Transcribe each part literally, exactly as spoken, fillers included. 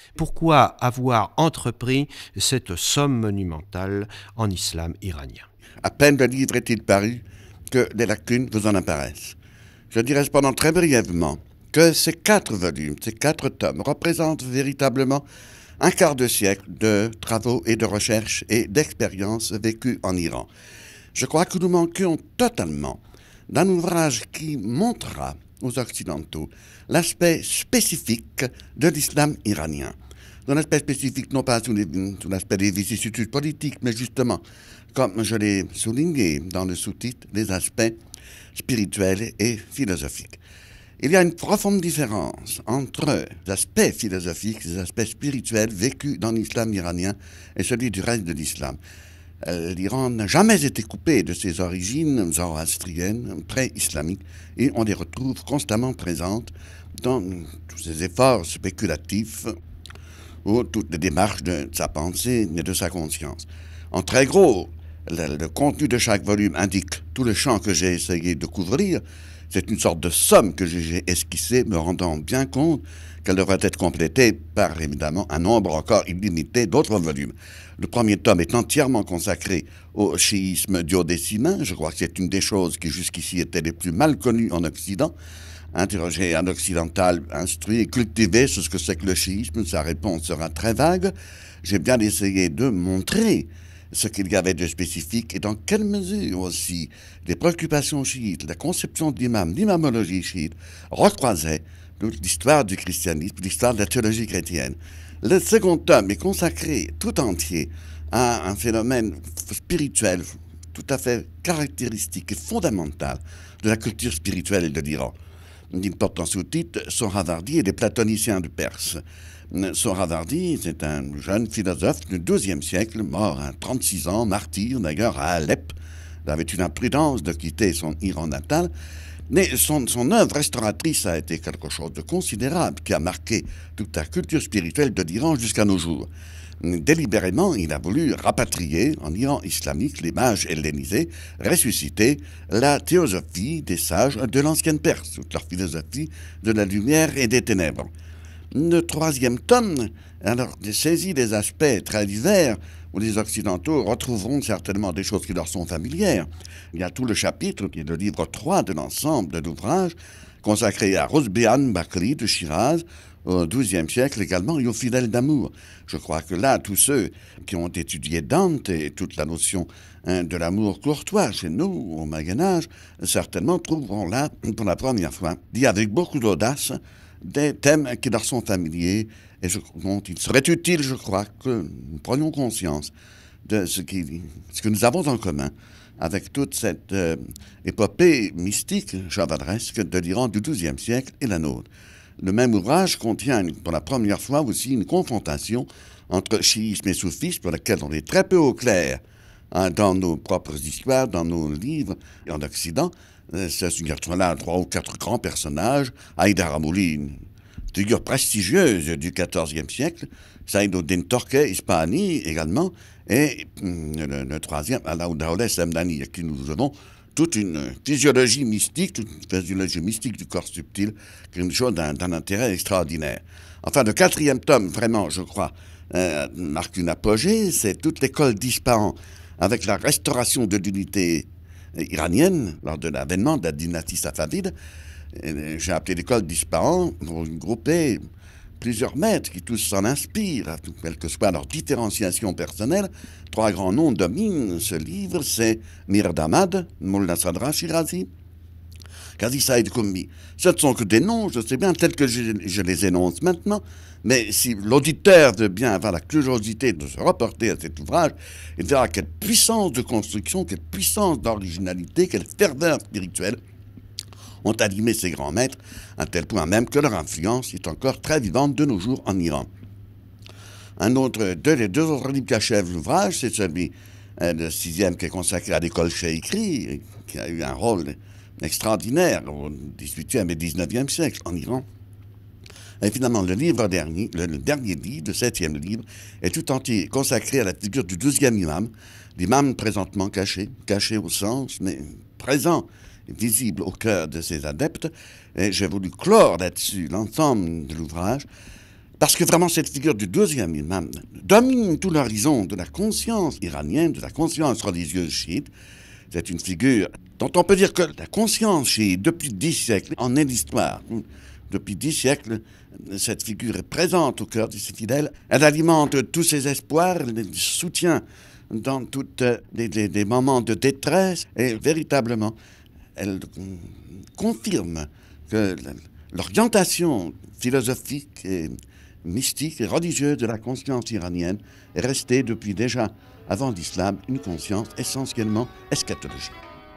Pourquoi avoir entrepris cette somme monumentale en islam iranien? À peine le livre est-il paru que des lacunes vous en apparaissent. Je dirais cependant très brièvement que ces quatre volumes, ces quatre tomes, représentent véritablement un quart de siècle de travaux et de recherches et d'expériences vécues en Iran. Je crois que nous manquions totalement d'un ouvrage qui montrera aux Occidentaux l'aspect spécifique de l'islam iranien. D'un aspect spécifique, non pas sous, les, sous l'aspect des vicissitudes politiques, mais justement, comme je l'ai souligné dans le sous-titre, des aspects spirituels et philosophiques. Il y a une profonde différence entre les aspects philosophiques, les aspects spirituels vécus dans l'islam iranien et celui du reste de l'islam. Euh, L'Iran n'a jamais été coupé de ses origines zoroastriennes, pré-islamiques, et on les retrouve constamment présentes dans tous ses efforts spéculatifs ou toutes les démarches de sa pensée et de sa conscience. En très gros, le, le contenu de chaque volume indique tout le champ que j'ai essayé de couvrir. C'est une sorte de somme que j'ai esquissée, me rendant bien compte qu'elle devrait être complétée par, évidemment, un nombre encore illimité d'autres volumes. Le premier tome est entièrement consacré au chiisme duodécimain. Je crois que c'est une des choses qui jusqu'ici étaient les plus mal connues en Occident. Interroger un occidental instruit et cultivé sur ce que c'est que le chiisme, sa réponse sera très vague. J'ai bien essayé de montrer ce qu'il y avait de spécifique et dans quelle mesure aussi les préoccupations chiites, la conception de l'imam, l'imamologie chiite, recroisaient toute l'histoire du christianisme, l'histoire de la théologie chrétienne. Le second tome est consacré tout entier à un phénomène spirituel tout à fait caractéristique et fondamental de la culture spirituelle de l'Iran. Il porte en sous-titre « Sohravardi et les platoniciens de Perse ». Sohravardi, c'est un jeune philosophe du douzième siècle, mort à trente-six ans, martyr d'ailleurs à Alep. Il avait une imprudence de quitter son Iran natal, mais son, son œuvre restauratrice a été quelque chose de considérable qui a marqué toute la culture spirituelle de l'Iran jusqu'à nos jours. Délibérément, il a voulu rapatrier en Iran islamique les mages hellénisés, ressusciter la théosophie des sages de l'ancienne Perse, toute leur philosophie de la lumière et des ténèbres. Le troisième tome, alors, saisit des aspects très divers où les Occidentaux retrouveront certainement des choses qui leur sont familières. Il y a tout le chapitre, qui est le livre trois de l'ensemble de l'ouvrage, consacré à Rosbihan Bakri de Shiraz, au douzième siècle également, et aux fidèles d'amour. Je crois que là, tous ceux qui ont étudié Dante et toute la notion hein, de l'amour courtois chez nous, au Moyen-Âge, certainement trouveront là, pour la première fois, dit avec beaucoup d'audace, des thèmes qui leur sont familiers et je, dont il serait utile, je crois, que nous prenions conscience de ce, qui, ce que nous avons en commun avec toute cette euh, épopée mystique, chevaleresque de l'Iran du douzième siècle et la nôtre. Le même ouvrage contient pour la première fois aussi une confrontation entre chiisme et soufisme, pour laquelle on est très peu au clair hein, dans nos propres histoires, dans nos livres et en Occident. C'est une là trois ou quatre grands personnages. Haïdar Amouli, une figure prestigieuse du quatorzième siècle. Saïd-ud-Din Torkeh, Ispahani également. Et le, le troisième, Alauddin Semdani, à qui nous avons toute une physiologie mystique, une physiologie mystique du corps subtil, qui est une chose d'un, d'un intérêt extraordinaire. Enfin, le quatrième tome, vraiment, je crois, euh, marque une apogée. C'est toute l'école d'Ispahan, avec la restauration de l'unité iranienne, lors de l'avènement de la dynastie safavide. J'ai appelé l'école d'Ispahan pour grouper plusieurs maîtres qui tous s'en inspirent, quelle que soit leur différenciation personnelle. Trois grands noms dominent ce livre, c'est Mir Damad, Molla Sadra Shirazi, Qazi Saïd Koumi. Ce ne sont que des noms, je sais bien, tels que je, je les énonce maintenant, mais si l'auditeur veut bien avoir la curiosité de se reporter à cet ouvrage, il verra quelle puissance de construction, quelle puissance d'originalité, quelle ferveur spirituelle ont animé ces grands maîtres, à tel point même que leur influence est encore très vivante de nos jours en Iran. Un autre, deux, les deux autres livres qui achèvent l'ouvrage, c'est celui, euh, le sixième, qui est consacré à l'école Cheikri, qui a eu un rôle extraordinaire au dix-huitième et dix-neuvième siècle en Iran. Et finalement, le livre dernier, le, le dernier livre, le septième livre, est tout entier consacré à la figure du douzième imam, l'imam présentement caché, caché au sens, mais présent, visible au cœur de ses adeptes. Et j'ai voulu clore là-dessus l'ensemble de l'ouvrage, Parce que vraiment, cette figure du deuxième imam domine tout l'horizon de la conscience iranienne, de la conscience religieuse chiite. C'est une figure dont on peut dire que la conscience chiite, depuis dix siècles, en est l'histoire. Depuis dix siècles, cette figure est présente au cœur de ses fidèles. Elle alimente tous ses espoirs, elle les soutient dans tous les, les, les moments de détresse. Et véritablement, elle confirme que l'orientation philosophique et mystique et religieuse de la conscience iranienne est restée depuis déjà avant l'islam une conscience essentiellement eschatologique.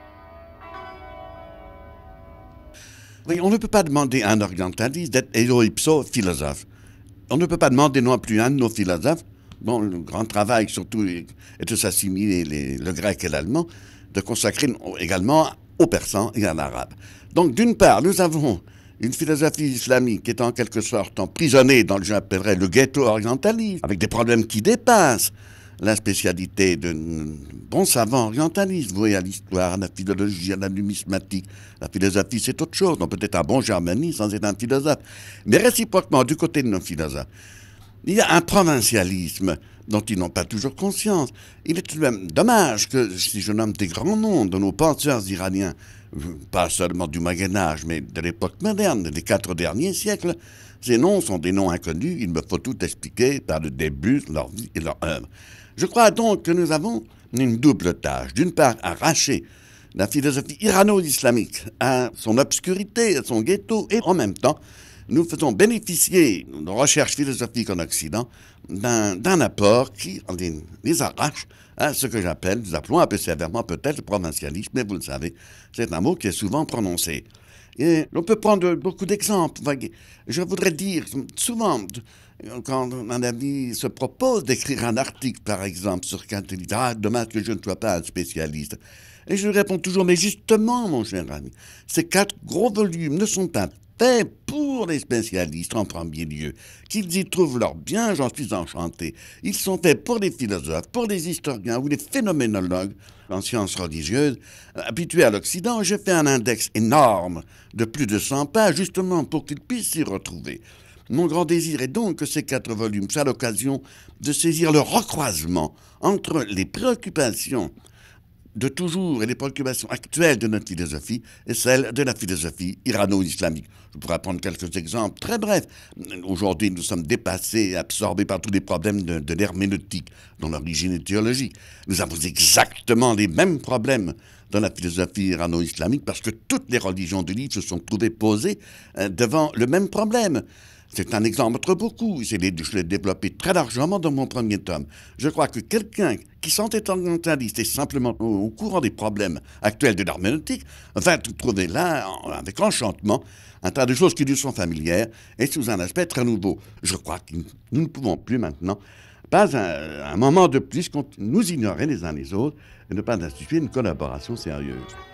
Oui, on ne peut pas demander à un orientaliste d'être ego ipso philosophe. On ne peut pas demander non plus à un de nos philosophes, dont le grand travail surtout est de s'assimiler le grec et l'allemand, de consacrer également au persan et à l'arabe. Donc d'une part, nous avons une philosophie islamique qui est en quelque sorte emprisonnée dans ce que j'appellerais le ghetto orientaliste, avec des problèmes qui dépassent la spécialité de bons savants orientalistes, voués à l'histoire, à la philologie, à la numismatique. La philosophie, c'est autre chose. On peut être un bon germaniste sans être un philosophe. Mais réciproquement, du côté de nos philosophes, il y a un provincialisme dont ils n'ont pas toujours conscience. Il est tout de même dommage que, si je nomme des grands noms de nos penseurs iraniens, pas seulement du Moyen-Âge, mais de l'époque moderne, des quatre derniers siècles, ces noms sont des noms inconnus. Il me faut tout expliquer par le début de leur vie et leur œuvre. Je crois donc que nous avons une double tâche. D'une part, arracher la philosophie irano-islamique à son obscurité, à son ghetto, et en même temps, nous faisons bénéficier nos recherches philosophiques en Occident d'un apport qui les, les arrache à ce que j'appelle, nous appelons un peu sévèrement peut-être le provincialisme, mais vous le savez, c'est un mot qui est souvent prononcé. Et on peut prendre beaucoup d'exemples. Je voudrais dire, souvent, quand un ami se propose d'écrire un article, par exemple, sur quelqu'un, il dit « Ah, dommage que je ne sois pas un spécialiste ». Et je lui réponds toujours « Mais justement, mon cher ami, ces quatre gros volumes ne sont pas faits pour les spécialistes en premier lieu. Qu'ils y trouvent leur bien, j'en suis enchanté. Ils sont faits pour les philosophes, pour les historiens ou les phénoménologues en sciences religieuses. Habitués à l'Occident, j'ai fait un index énorme de plus de cent pages, justement pour qu'ils puissent s'y retrouver. Mon grand désir est donc que ces quatre volumes soient l'occasion de saisir le recroisement entre les préoccupations de toujours et les préoccupations actuelles de notre philosophie et celles de la philosophie irano-islamique. Je pourrais prendre quelques exemples très brefs. Aujourd'hui, nous sommes dépassés, absorbés par tous les problèmes de, de l'herméneutique, dont l'origine est théologique. Nous avons exactement les mêmes problèmes dans la philosophie irano-islamique parce que toutes les religions du livre se sont trouvées posées euh, devant le même problème. C'est un exemple entre beaucoup. Je l'ai développé très largement dans mon premier tome. Je crois que quelqu'un qui s'entête orientaliste et simplement au, au courant des problèmes actuels de l'herméneutique va trouver là, avec enchantement, un tas de choses qui lui sont familières et sous un aspect très nouveau. Je crois que nous ne pouvons plus maintenant, pas un, un moment de plus, nous ignorer les uns les autres et ne pas instituer une collaboration sérieuse.